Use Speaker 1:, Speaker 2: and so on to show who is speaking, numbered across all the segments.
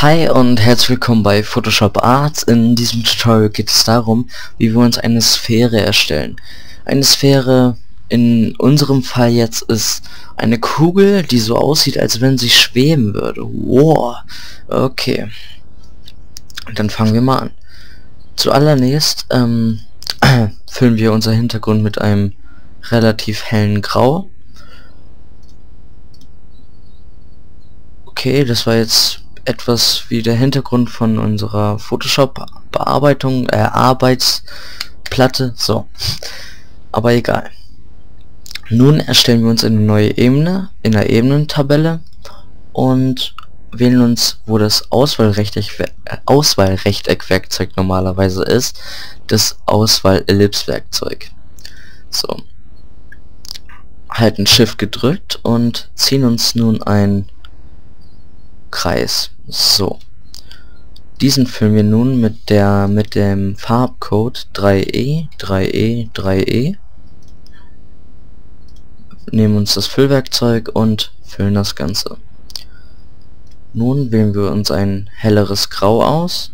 Speaker 1: Hi und herzlich willkommen bei Photoshop Arts. In diesem Tutorial geht es darum, wie wir uns eine Sphäre erstellen. Eine Sphäre in unserem Fall jetzt ist eine Kugel, die so aussieht, als wenn sie schweben würde. Wow, okay. Dann fangen wir mal an. Zuallererst füllen wir unser Hintergrund mit einem relativ hellen Grau. Okay, das war jetzt etwas wie der Hintergrund von unserer Photoshop-Bearbeitung, Arbeitsplatte, so. Aber egal. Nun erstellen wir uns eine neue Ebene in der Ebenentabelle und wählen uns, wo das Auswahlrechteckwerkzeug normalerweise ist, das Auswahl-Ellipse-Werkzeug. So. Halten Shift gedrückt und ziehen uns nun einen Kreis. So. Diesen füllen wir nun mit dem Farbcode 3E, 3E, 3E. Nehmen uns das Füllwerkzeug und füllen das Ganze. Nun wählen wir uns ein helleres Grau aus.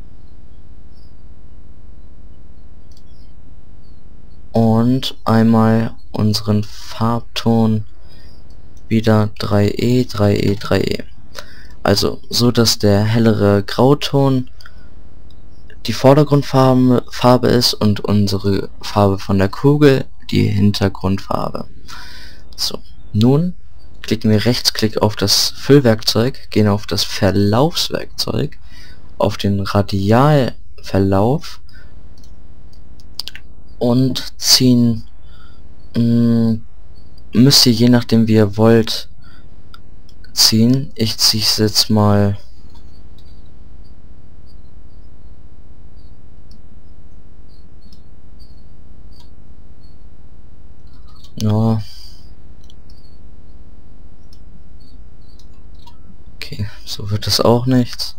Speaker 1: Und einmal unseren Farbton wieder 3E, 3E, 3E. Also so, dass der hellere Grauton die Vordergrundfarbe ist und unsere Farbe von der Kugel die Hintergrundfarbe. So, nun klicken wir Rechtsklick auf das Füllwerkzeug, gehen auf das Verlaufswerkzeug, auf den Radialverlauf und ziehen, müsst ihr je nachdem wie ihr wollt ziehen. Ich ziehe es jetzt mal ja. Okay, so wird es auch nichts.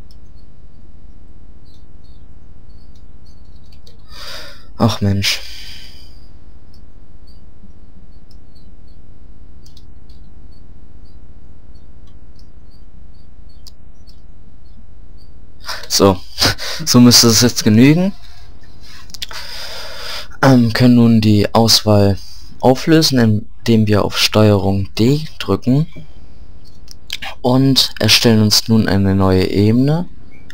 Speaker 1: Ach Mensch. So, so müsste es jetzt genügen. Können nun die Auswahl auflösen, indem wir auf Steuerung D drücken und erstellen uns nun eine neue Ebene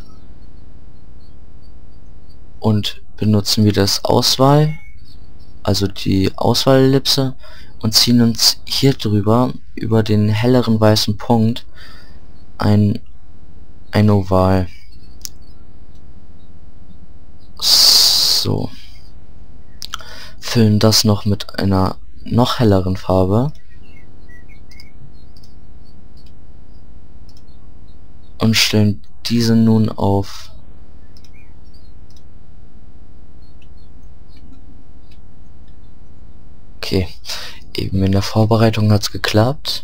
Speaker 1: und benutzen wir das Auswahl, also die Auswahlellipse, und ziehen uns hier drüber über den helleren weißen Punkt ein Oval. So. Füllen das noch mit einer noch helleren Farbe und stellen diese nun auf okay, eben in der Vorbereitung hat es geklappt.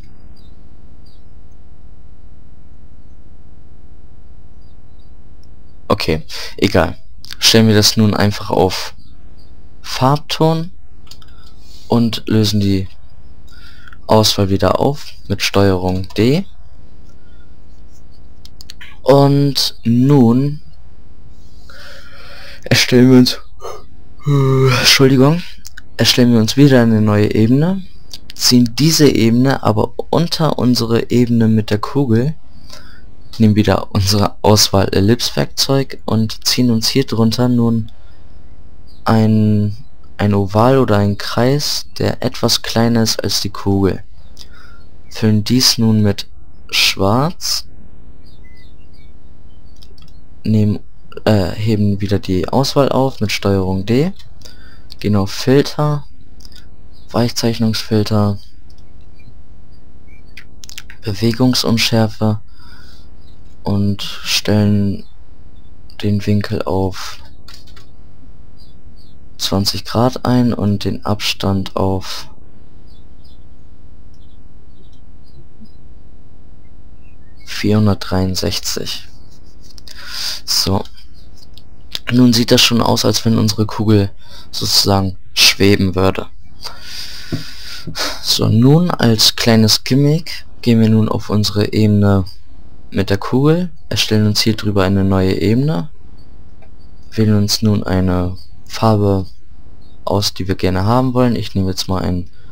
Speaker 1: Okay, egal. Stellen wir das nun einfach auf Farbton und lösen die Auswahl wieder auf mit Steuerung D. Und nun erstellen wir uns erstellen wir uns wieder eine neue Ebene, ziehen diese Ebene aber unter unsere Ebene mit der Kugel, nehmen wieder unsere Auswahl Ellipse-Werkzeug und ziehen uns hier drunter nun ein Oval oder ein Kreis, der etwas kleiner ist als die Kugel. Füllen dies nun mit Schwarz, heben wieder die Auswahl auf mit Steuerung D, gehen auf Filter, Weichzeichnungsfilter, Bewegungsunschärfe und stellen den Winkel auf 20 Grad ein und den Abstand auf 463. So. Nun sieht das schon aus, als wenn unsere Kugel sozusagen schweben würde. So, nun als kleines Gimmick gehen wir nun auf unsere Ebene mit der Kugel, erstellen uns hier drüber eine neue Ebene, wählen uns nun eine Farbe aus, die wir gerne haben wollen. Ich nehme jetzt mal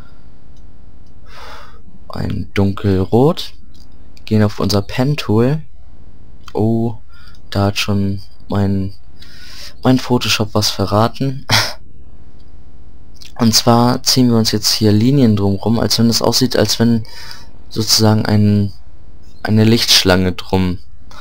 Speaker 1: ein dunkelrot, gehen auf unser Pen Tool. Oh, da hat schon mein Photoshop was verraten. Und zwar ziehen wir uns jetzt hier Linien drumherum, als wenn es aussieht, als wenn sozusagen eine Lichtschlange drum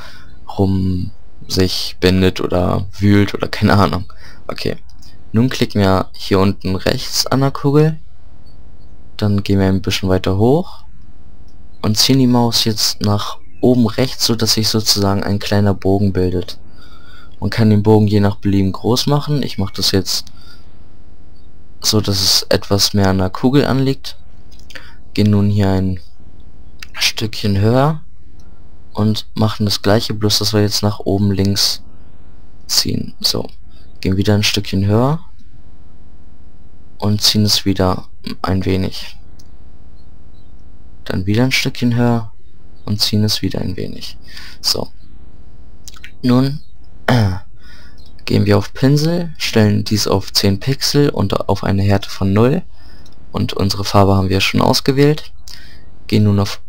Speaker 1: sich bindet oder wühlt oder keine Ahnung. Okay, nun klicken wir hier unten rechts an der Kugel, dann gehen wir ein bisschen weiter hoch und ziehen die Maus jetzt nach oben rechts, so dass sich sozusagen ein kleiner Bogen bildet. Man kann den Bogen je nach Belieben groß machen. Ich mache das jetzt so, dass es etwas mehr an der Kugel anliegt. Gehen nun hier ein Stückchen höher und machen das gleiche, bloß dass wir jetzt nach oben links ziehen. So, gehen wieder ein Stückchen höher und ziehen es wieder ein wenig. Dann wieder ein Stückchen höher und ziehen es wieder ein wenig. So, nun gehen wir auf Pinsel, stellen dies auf 10 Pixel und auf eine Härte von 0 und unsere Farbe haben wir schon ausgewählt. Gehen nun auf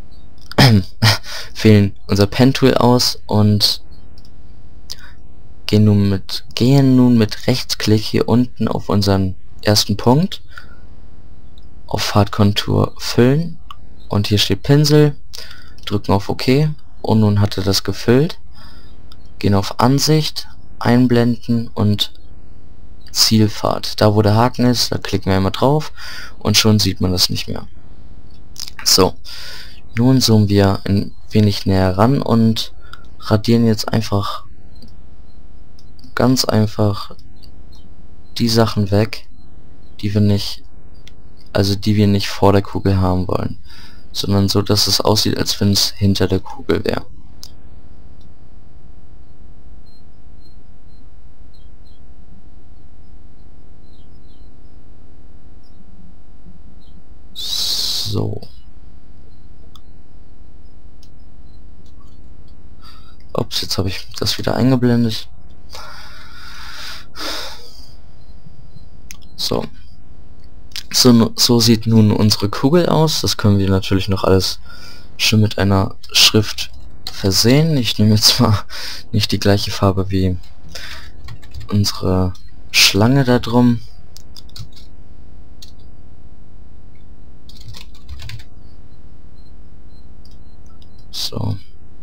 Speaker 1: wählen unser Pen Tool aus und gehen nun mit Rechtsklick hier unten auf unseren ersten Punkt, auf Farbkontur füllen und hier steht Pinsel, drücken auf OK und nun hat er das gefüllt. Gehen auf Ansicht, einblenden und Zielpfad. Da wo der Haken ist, da klicken wir einmal drauf und schon sieht man das nicht mehr. So, nun zoomen wir ein wenig näher ran und radieren jetzt einfach ganz einfach die Sachen weg, die wir nicht vor der Kugel haben wollen, sondern so, dass es aussieht, als wenn es hinter der Kugel wäre. So. Ups, jetzt habe ich das wieder eingeblendet. So. So sieht nun unsere Kugel aus. Das können wir natürlich noch alles schön mit einer Schrift versehen. Ich nehme jetzt mal nicht die gleiche Farbe wie unsere Schlange da drum. So.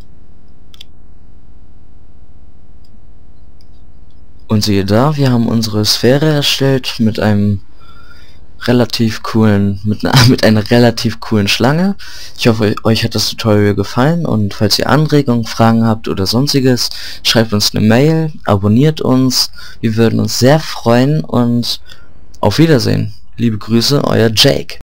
Speaker 1: Und siehe da, wir haben unsere Sphäre erstellt mit einem relativ coolen, mit einer relativ coolen Schlange. Ich hoffe, euch hat das Tutorial gefallen und falls ihr Anregungen, Fragen habt oder sonstiges, schreibt uns eine Mail, abonniert uns. Wir würden uns sehr freuen und auf Wiedersehen. Liebe Grüße, euer Jake.